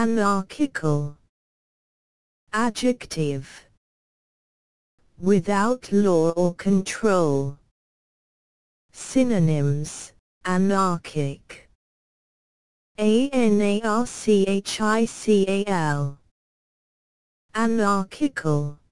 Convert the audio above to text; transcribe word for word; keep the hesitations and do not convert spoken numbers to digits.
Anarchical. Adjective. Without law or control. Synonyms: anarchic, A N A R C H I C A L, anarchical.